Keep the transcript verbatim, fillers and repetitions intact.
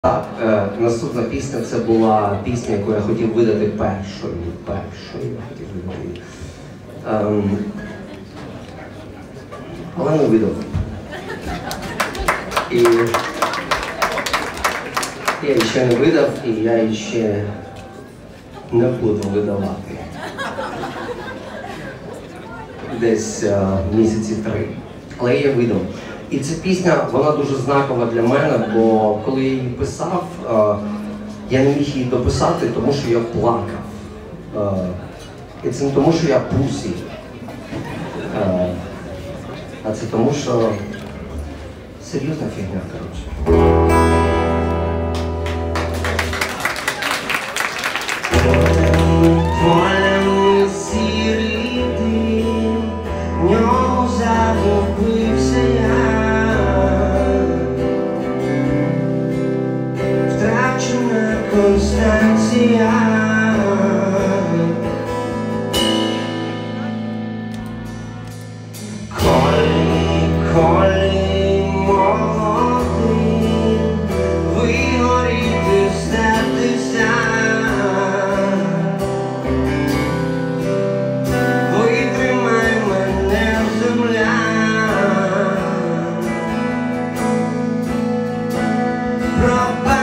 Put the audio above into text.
Так, е, наступна пісня це була пісня, яку я хотів видати першою. Першою я хотів видати. Ем, але не видав. І я ще не видав, і я ще не буду видавати. Десь е, місяці три. Але я видав. І ця пісня, вона дуже знакова для мене, бо коли я її писав, е, я не міг її дописати, тому що я плакав. Е, і це не тому, що я пусі, е, а це тому, що серйозна фігня, коротше. Констанція, коли, коли молодий, вигоріти, статися, витримай мене, земля, пропадай.